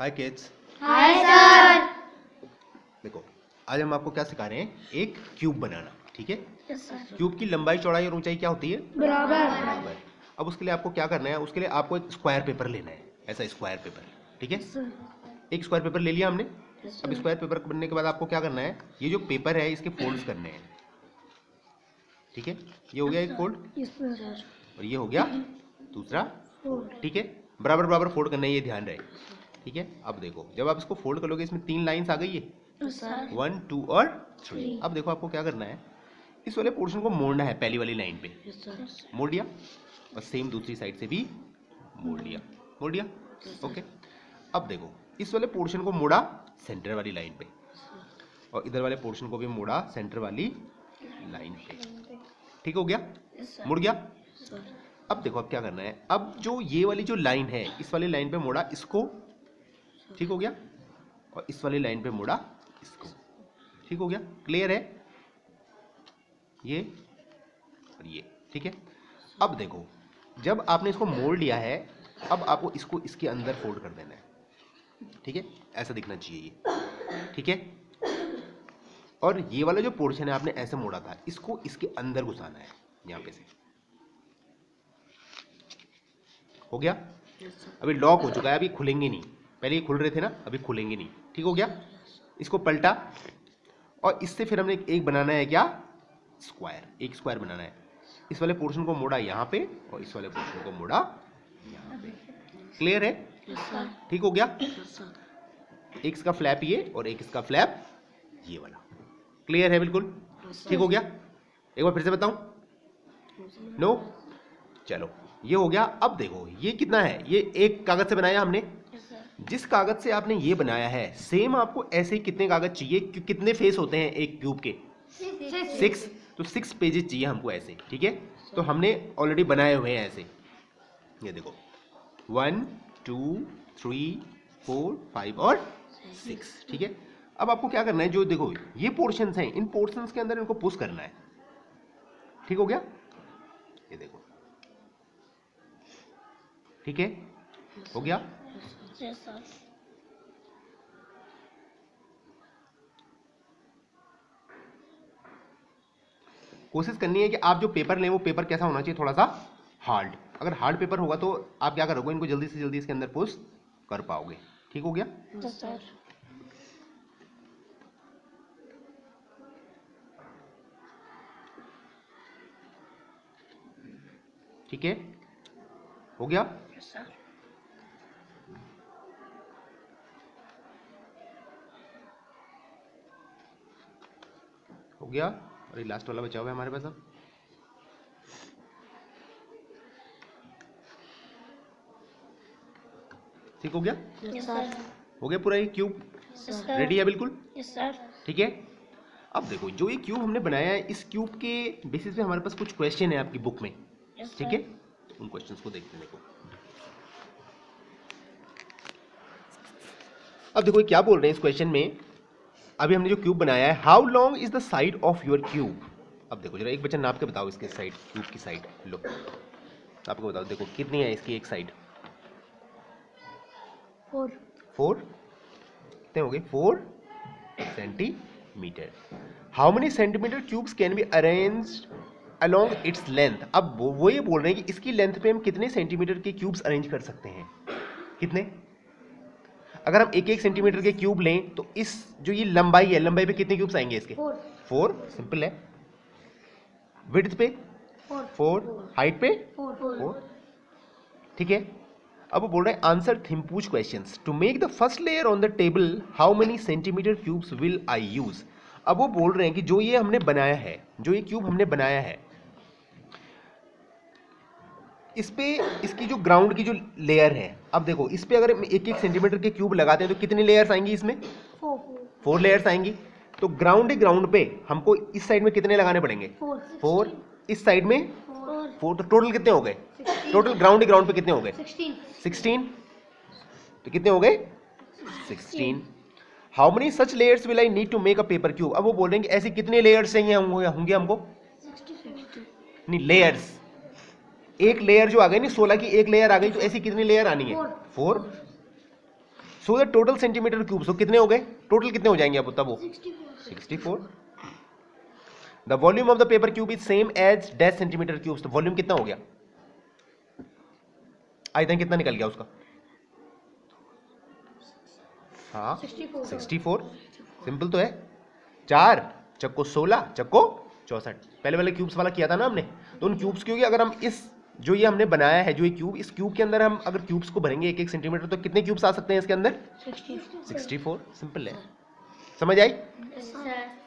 हाय kids. Hi sir. देखो आज हम आपको क्या सिखा रहे हैं, एक क्यूब बनाना। ठीक है, यस सर। क्यूब की लंबाई चौड़ाई और ऊंचाई क्या होती है? बराबर। अब उसके लिए आपको क्या करना है, उसके लिए आपको एक स्क्वायर पेपर लेना है, ऐसा स्क्वायर पेपर। ठीक है, एक स्क्वायर पेपर ले लिया हमने। अब स्क्वायर पेपर बनने के बाद आपको क्या करना है, ये जो पेपर है इसके फोल्ड्स करने हैं। ठीक है, ये हो गया एक फोल्ड और ये हो गया दूसरा फोल्ड। ठीक है, बराबर बराबर फोल्ड करना है, ये ध्यान रहे। ठीक है, अब देखो जब आप इसको फोल्ड करोगे इसमें 3 लाइंस आ गई है, 1 2 और 3। अब देखो आपको क्या करना है, इस वाले पोर्शन को मोड़ना है पहली वाली लाइन पे। मोड़ लिया और सेम दूसरी साइड से भी मोड़ लिया। ओके, अब देखो इस वाले पोर्शन को मोड़ा सेंटर वाली लाइन पे और इधर वाले पोर्शन को भी मोड़ा सेंटर वाली लाइन पे। ठीक हो गया, मुड़ गया। अब देखो अब क्या करना है, अब जो ये वाली जो लाइन है इस वाली लाइन पे मोड़ा इसको, ठीक हो गया, और इस वाली लाइन पे मोड़ा इसको, ठीक हो गया। क्लियर है ये और ये? ठीक है, अब देखो जब आपने इसको मोड़ लिया है, अब आपको इसको इसके अंदर फोल्ड कर देना है। ठीक है, ऐसा दिखना चाहिए ये। ठीक है, और ये वाला जो पोर्शन है आपने ऐसे मोड़ा था, इसको इसके अंदर घुसाना है यहां पे से। हो गया, अभी लॉक हो चुका है, अभी खुलेंगे नहीं। पहले ये खुल रहे थे ना, अभी खुलेंगे नहीं। ठीक हो गया, इसको पलटा और इससे फिर हमने एक बनाना है क्या, स्क्वायर। एक स्क्वायर बनाना है, इस वाले पोर्शन को मोड़ा यहाँ पे और इस वाले पोर्शन को मोड़ा यहाँ पे। क्लियर है? ठीक हो गया, एक इसका फ्लैप ये और एक इसका फ्लैप ये वाला। क्लियर है बिल्कुल? ठीक हो गया, एक बार फिर से बताऊं? नो, चलो ये हो गया। अब देखो ये कितना है, ये एक कागज से बनाया हमने। जिस कागज से आपने ये बनाया है सेम आपको ऐसे ही कितने कागज चाहिए, कितने फेस होते हैं एक क्यूब के? 6। तो 6 पेजेस चाहिए हमको ऐसे। ठीक है, तो हमने ऑलरेडी बनाए हुए हैं ऐसे। ये देखो 1 2 3 4 5 और 6। ठीक है, अब आपको क्या करना है, जो देखो ये पोर्शंस हैं, इन पोर्शंस के अंदर इनको पुश करना है। ठीक हो गया, ये देखो। ठीक है, हो गया। कोशिश करनी है कि आप जो पेपर लें वो पेपर कैसा होना चाहिए, थोड़ा सा हार्ड। अगर हार्ड पेपर होगा तो आप क्या करोगे, इनको जल्दी से जल्दी इसके अंदर पुश कर पाओगे। ठीक हो गया, ठीक है, हो गया। हो गया, और ये लास्ट वाला बचा हुआ है हमारे पास। अब ठीक हो गया, हो गया पूरा ये क्यूब रेडी है बिल्कुल। ठीक है, अब देखो जो ये क्यूब हमने बनाया है, इस क्यूब के बेसिस पे हमारे पास कुछ क्वेश्चन है आपकी बुक में। ठीक है, उन क्वेश्चंस को देखते हैं। देखो अब देखो क्या बोल रहे हैं इस क्वेश्चन में। अभी हमने जो क्यूब बनाया है, how long is the side of your cube. अब देखो जरा एक बच्चा नाप के बताओ इसके साइड, क्यूब की साइड लो, आपको बताओ देखो कितनी है इसकी एक साइड। 4 कितने हो गए, 4 centimetre. How many centimetre cubes can be arranged along its length. अब वो ये बोल रहे हैं कि इसकी लेंथ पे हम कितने सेंटीमीटर के क्यूब्स अरेंज कर सकते हैं। कितने? अगर हम 1-1 सेंटीमीटर के क्यूब लें तो इस जो ये लंबाई है, लंबाई पे कितने क्यूब्स आएंगे इसके? 4 सिंपल है। विड्थ पे 4, हाइट पे 4। ठीक है, अब वो बोल रहे हैं आंसर थिम्पूच questions to make the first layer on the table, how many centimetre cubes will I use. अब वो बोल रहे हैं कि जो ये हमने बनाया है, जो ये क्यूब हमने बनाया है, इस पे इसकी जो ग्राउंड की जो लेयर है, अब देखो इस पे अगर 1-1 सेंटीमीटर के क्यूब लगाते हैं तो कितनी लेयर्स आएंगी इसमें? 4 लेयर्स आएंगी। तो ग्राउंड पे हमको इस साइड में कितने लगाने पड़ेंगे? 4। इस साइड में 4। तो टोटल कितने हो गए? टोटल ग्राउंड पे कितने हो गए? 16। तो कितने हो गए? 16। How many such layers will I need to make a paper cube. अब वो बोल रहे हैं कि ऐसे कितने लेयर्स चाहिए होंगे हमको? नहीं, लेयर्स। एक लेयर जो आ गई नहीं, 16 की एक लेयर आ गई, तो ऐसी कितनी लेयर आनी है? 4। So the total centimetre cube, so कितने हो गए टोटल, कितने हो जाएंगे अब तब वो 64। The volume of the paper cube is same as dash centimetre cube, तो वॉल्यूम कितना हो गया, आई थिंक कितना निकल गया उसका, हाँ 64। सिंपल तो है, 4 चक्को 16 चक्को 64, पहले वाले क्यूब्स वाला किया था ना हमने। तो उन क्यूब्स क्योंकि अगर हम इस जो ये हमने बनाया है जो ये क्यूब, इस क्यूब के अंदर हम अगर क्यूब्स को भरेंगे 1-1 सेंटीमीटर, तो कितने क्यूब्स आ सकते हैं इसके अंदर 64। सिंपल है, समझ आई।